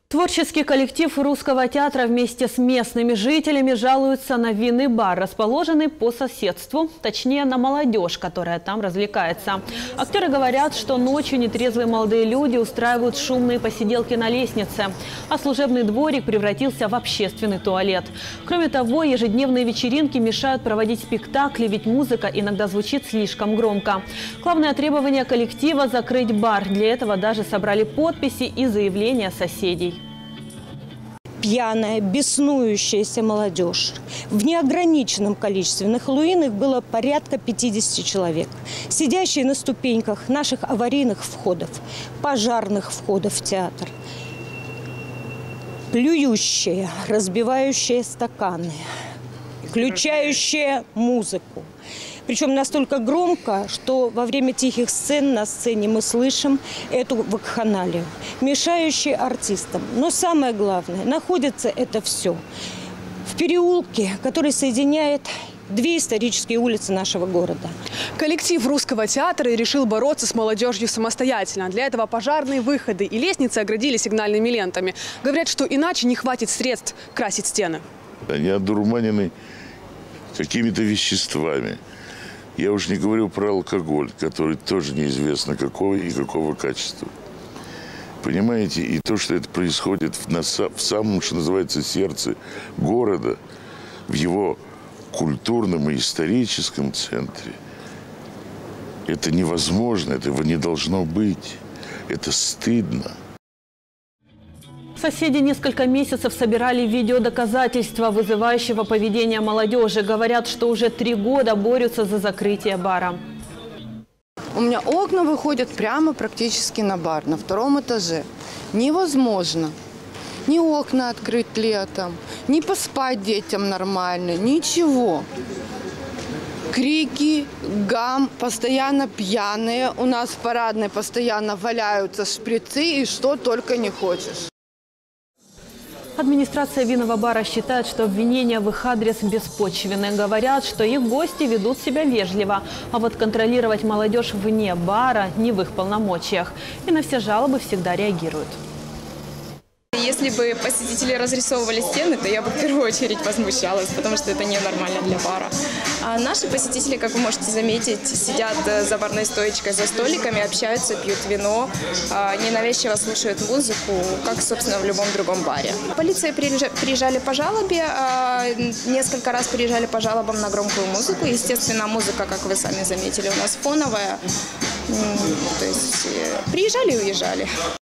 Творческий коллектив Русского театра вместе с местными жителями жалуются на винный бар, расположенный по соседству, точнее на молодежь, которая там развлекается. Актеры говорят, что ночью нетрезвые молодые люди устраивают шумные посиделки на лестнице, а служебный дворик превратился в общественный туалет. Кроме того, ежедневные вечеринки мешают проводить спектакли, ведь музыка иногда звучит слишком громко. Главное требование коллектива – закрыть бар. Для этого даже собрали подписи и заявления соседей. Пьяная, беснующаяся молодежь. В неограниченном количестве. На Хэллоуин их было порядка 50 человек. Сидящие на ступеньках наших аварийных входов, пожарных входов в театр. Плюющие, разбивающие стаканы, включающие музыку. Причем настолько громко, что во время тихих сцен на сцене мы слышим эту вакханалию, мешающие артистам. Но самое главное, находится это все в переулке, который соединяет две исторические улицы нашего города. Коллектив Русского театра решил бороться с молодежью самостоятельно. Для этого пожарные выходы и лестницы оградили сигнальными лентами. Говорят, что иначе не хватит средств красить стены. Они одурманены какими-то веществами. Я уж не говорю про алкоголь, который тоже неизвестно какого и какого качества. Понимаете, и то, что это происходит в самом, что называется, сердце города, в его культурном и историческом центре, это невозможно, этого не должно быть. Это стыдно. Соседи несколько месяцев собирали видеодоказательства вызывающего поведения молодежи. Говорят, что уже 3 года борются за закрытие бара. У меня окна выходят прямо практически на бар, на 2-м этаже. Невозможно ни окна открыть летом, ни поспать детям нормально, ничего. Крики, гам, постоянно пьяные. У нас в парадной постоянно валяются шприцы и что только не хочешь. Администрация винного бара считает, что обвинения в их адрес беспочвенны. Говорят, что их гости ведут себя вежливо, а вот контролировать молодежь вне бара не в их полномочиях. И на все жалобы всегда реагируют. Если бы посетители разрисовывали стены, то я бы в первую очередь возмущалась, потому что это ненормально для бара. А наши посетители, как вы можете заметить, сидят за барной стоечкой, за столиками, общаются, пьют вино, ненавязчиво слушают музыку, как, собственно, в любом другом баре. Полиция приезжали по жалобе, несколько раз приезжали по жалобам на громкую музыку. Естественно, музыка, как вы сами заметили, у нас фоновая. То есть приезжали и уезжали.